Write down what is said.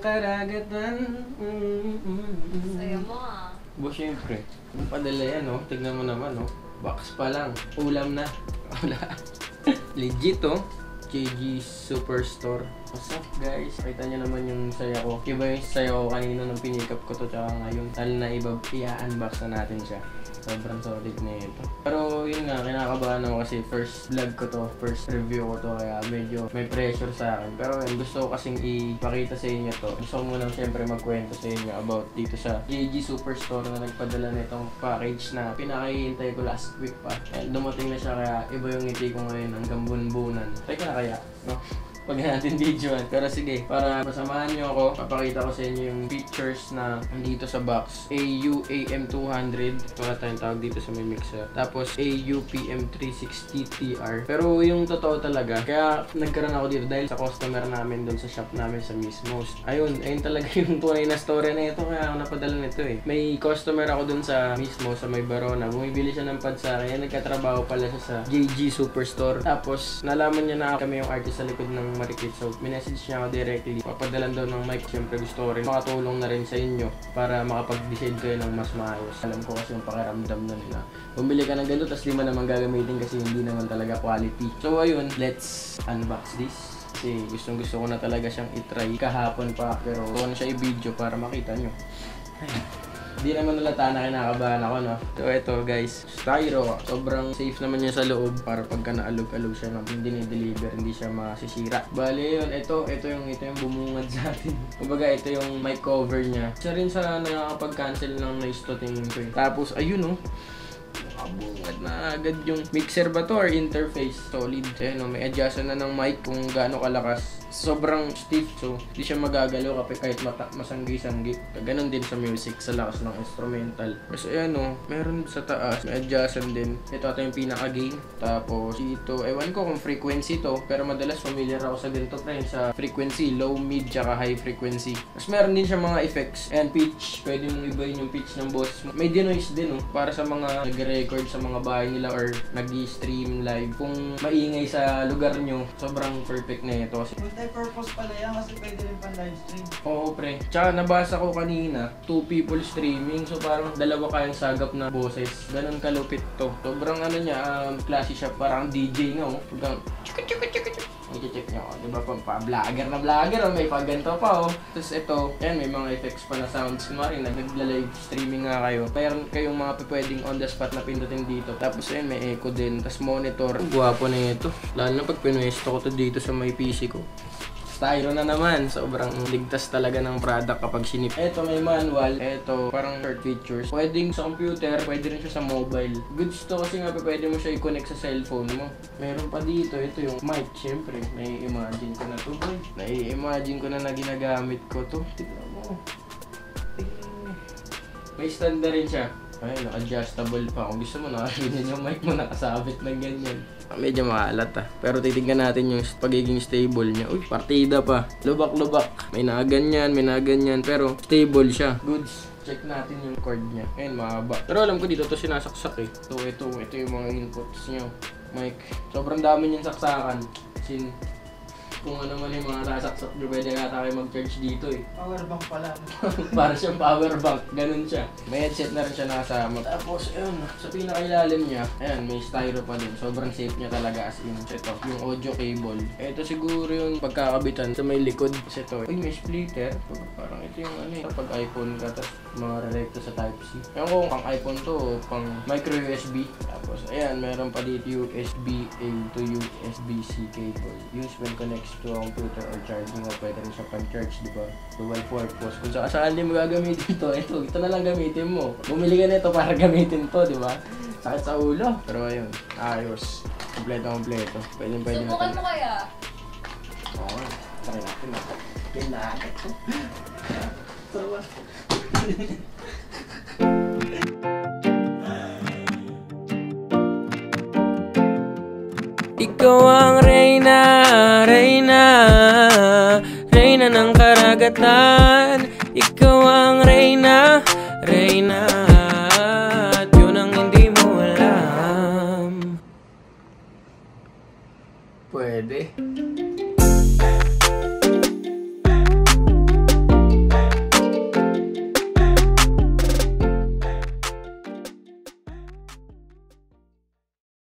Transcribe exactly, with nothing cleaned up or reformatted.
karagatan. Saya mo ah. Bo, syempre. Kung padala yan, no? Tignan mo naman, no? Box pa lang. Ulam na. Wala. Legit, oh. J G Superstore. What's up, guys? Kita nyo naman yung saya ko. Iba yung saya ko kanina nung pinikap ko to, tsaka ngayon. Lalo na iba, i-unbox na natin siya. Sobrang solid na ito. Pero yun nga, kinakabahan ako kasi first vlog ko to, first review ko to, kaya medyo may pressure sa akin. Pero yun, gusto ko kasing ipakita sa inyo to. Gusto ko munang siyempre magkwento sa inyo about dito sa J G Superstore na nagpadala nitong package na pinakahihintay ko last week pa. And dumating na siya, kaya iba yung ngiti ko ngayon hanggang bunbunan. Teka na kaya, no? Pag natin videoan. Pero sige, para masamahan nyo ako, papakita ko sa inyo yung features na nandito sa box. A U A M two hundred, wala tayong tawag dito sa may mixer. Tapos A U P M three sixty T R. Pero yung totoo talaga, kaya nagkaroon ako dito dahil sa customer namin doon sa shop namin sa Mismos. Ayun, ayun talaga yung tunay na story na ito, kaya ako napadala nito eh. May customer ako doon sa Mismos, sa may Barona. Bumibili siya ng pad sa akin, nagkatrabaho pala siya sa J G Superstore. Tapos, nalaman niya na kami yung artist sa likod ng Marikit. So, minessage niya ako directly. Papadalan daw ng mic. Siyempre gusto ko rin makatulong na rin sa inyo para makapag-decide kayo ng mas maayos. Alam ko kasi yung pakiramdam na nila. Bumili ka ng ganito, tapos di mo naman gagamitin kasi hindi naman talaga quality. So, ayun. Let's unbox this. Kasi gustong gusto ko na talaga siyang itry kahapon pa. Pero gusto ko na siya i-video para makita nyo. Ay. Di naman nalata na kinakabahan ako, no? So, ito guys, styro. Sobrang safe naman niya sa loob para pagka naalog-alog siya, no? Hindi ni-deliver, hindi siya masisira. Bale yun, ito, ito yung, ito yung bumungad sa atin. Kumbaga, ito yung mic cover niya. Isa rin sa nakakapag-cancel ng noise to tingin ko eh. Tapos, ayun, no? Nakabungad na agad yung mixer ba to or interface? Solid. Ayan, no? May adjustment na ng mic kung gaano kalakas. Sobrang stiff, so hindi siya magagalaw kapag kahit masanggi-sanggi. Ganon din sa music, sa lakas ng instrumental. So ayan o, meron sa taas, may adjustment din. Ito ito yung pinaka-gain. Tapos dito, ewan ko kung frequency to, pero madalas familiar ako sa ganito pre, sa frequency, low, mid, tsaka high frequency. Tapos meron din siya mga effects and pitch. Pwede mong ibahin yung pitch ng boses mo. May denoise din o, para sa mga nag-record sa mga bahay nila or nag-stream live. Kung maingay sa lugar nyo, sobrang perfect na ito. Multi-purpose pala yan kasi pwede rin pang live stream. Oo pre. Tsaka nabasa ko kanina, two people streaming. So parang dalawa kayang sagap na boses. Ganon kalupit to. Sobrang ano niya, um, classy siya. Parang D J nga oh. Pagka chuk chuk chuk chuk. I-check nyo, diba pang pa-vlogger na vlogger, oh, may pagganto pa oh. Tapos ito, yan, may mga effects pa na sounds. Kunwari, nag-live streaming nga kayo. Mayroon kayong mga pwedeng on the spot na pindutin dito. Tapos ayun, may echo din. Tapos monitor. Ang gwapo na ito. Lalo na pag pinuesto ko to dito sa may P C ko. Styro na naman. Sobrang ligtas talaga ng product kapag sinip. Ito may manual. Ito parang short features. Pwedeng sa computer, pwede rin siya sa mobile. Goods to kasi nga pwede mo siya i-connect sa cellphone mo. Meron pa dito. Ito yung mic. Siyempre, nai-imagine ko na to boy. Nai-imagine ko na na ginagamit ko to. Tignan mo. May stand na rin siya. Ayun, adjustable pa. Kung gusto mo, nakaganyan yung mic mo, nakasabit ng ganyan. Medyo makalat ah. Pero titignan natin yung pagiging stable niya. Uy, partida pa. Lubak-lubak. May nakaganyan, may nakaganyan. Pero stable siya. Goods. Check natin yung cord niya. Ayun, mahaba. Pero alam ko dito to sinasaksak eh. Ito, ito, ito yung mga inputs niyo. Mic. Sobrang dami niyang saksakan. Sin kung ano man yung mga nasaksak nyo, pwede nga tayo mag-charge dito eh. Power bank pala. Para siyang power bank, ganun siya. May headset na rin siya nakasama. Tapos, ayun, sa pinakailalim niya, ayan, may styro pa din. Sobrang safe niya talaga as in. Ito, yung audio cable. Ito siguro yung pagkakabitan sa may likod. Kasi ito, uy, may splitter. Parang ito yung ano eh, kapag iPhone ka, tapos mga related sa Type-C. Ewan ko kung pang iPhone to, pang micro U S B. Tapos, ayan, meron pa dito U S B A to U S B C cable. Use when connects to a computer or charging o pwede rin siya pang-charge, di ba? Dual purpose. Kung saan mo gagamitin to, ito, ito na lang gamitin mo. Bumili ka nito para gamitin to, di ba? Sakit sa ulo. Pero ayun, ayos. Kompleto-kompleto. Pwede pwede natin. Subukan mo kaya? Oo, try natin na. Kailangan ito. Sawa. Ikaw ang reyna, reyna, reyna ng karagatan. Ikaw ang reyna, reyna, at yun ang hindi mo alam. Pwede.